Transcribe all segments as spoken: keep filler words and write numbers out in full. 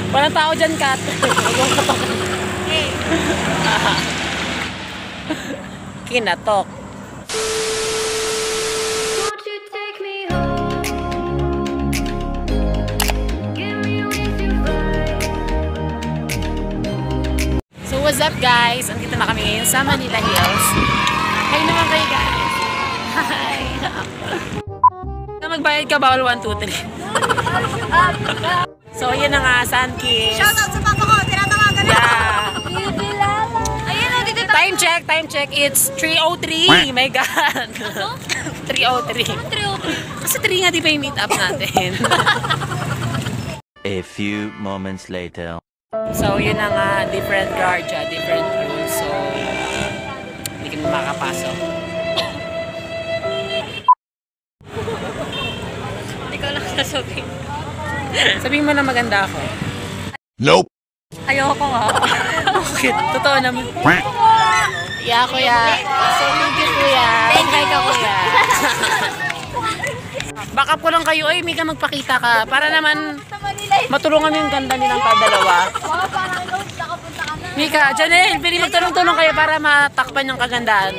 Walang tao dyan, Kat. Hey. Kinatok. So what's up guys? Andito na kami ngayon sa Manila Hills. Hi naman kayo guys. Hi. Na magbayad ka bawal one, two, three. So yun na nga, Sunkiss. Shoutout sa papa ko, tinatawagan ako. Yeah. Ayun na, dito tayo. Time check, time check. It's three oh three. My God. three oh three. three oh three. Kasi three nga di pa yung meet up natin. A few moments later. So yun na nga, different guard siya, different rules. So hindi kami makapasok. Ikaw lang sasabihin. Sabihin mo na maganda ako. Nope. Ayoko nga. Bakit? Totoo naman. Yeah, kuya. So thank you, kuya. Thank you. Ka, kuya. Back up ko lang kayo. Ay, Mika, magpakita ka. Para naman matulungan yung ganda nilang kadalawa. Mika, Janelle, pili magtulong-tulong kayo para matakpan yung kagandahan.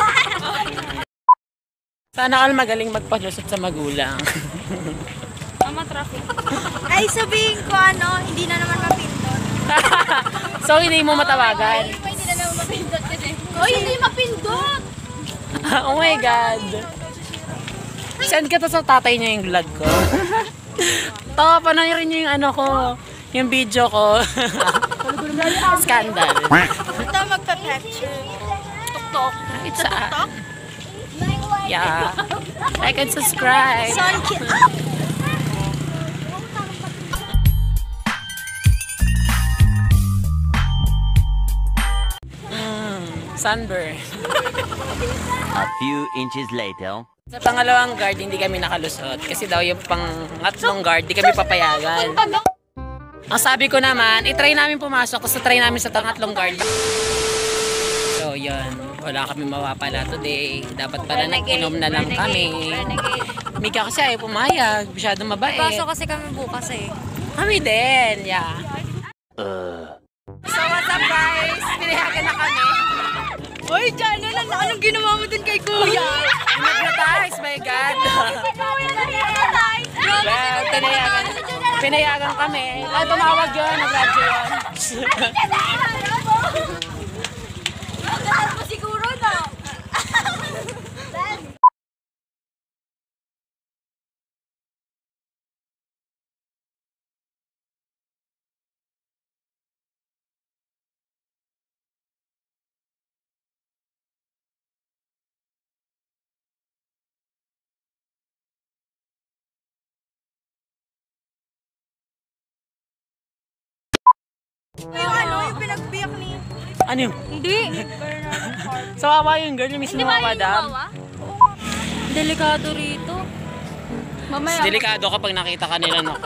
Sana all magaling magpalusot sa magulang. Mama traffic. Ay, sabihin ko ano, hindi na naman mapindot. So, hindi mo matawagan? Ay, hindi na naman mapindot kasi. Oy, hindi mapindot! Oh my God. Send ka to sa tatay niya yung vlog ko. To, panoorin niyo yung ano ko, yung video ko. Scandal. Ito magpa-picture. Tok-tok. It's a... Yeah. Like and subscribe. Sunkiss. Mm, sunburn. A few inches later. Sa pangalawang guard, hindi kami nakalusot. Kasi daw yung pangatlong guard, di kami papayagan. Ang sabi ko naman, itry namin pumasok, tapos try namin sa pangatlong guard. So, yun. Wala kami mawapala today. Dapat pala nag-inom na lang kami. Mika kasi ay pumayag. Masyadong mabait. Pasok kasi kami bukas eh. Kami din, yeah. Uh. So, what's up guys? Pinayagan na kami. Uy, Janelle, ano, anong ginawa mo dun kay Kuya? Nag-hypnotize, my God. Well, pinayagan, pinayagan kami. Ay, tumawag yun, nag-radyo yun. Ganun mo siguro, no? Yung ano, yung pinagbiyak ni... Ano yun? Hindi. Sawawa yung girl, yung mismo madam. Delikado rito. Mamaya. Delikado kapag nakita ka nila nako.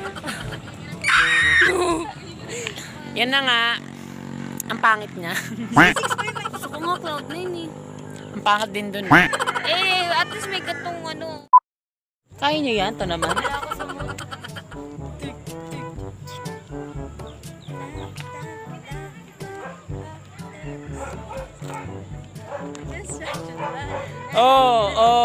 Yan na nga. Ang pangit niya. Gusto ko nga cloud nine eh. Ang pangit din dun. Eh, at least may gatong ano. Kaya niyo yan, to naman. Wala ako sa mood. Oh, oh.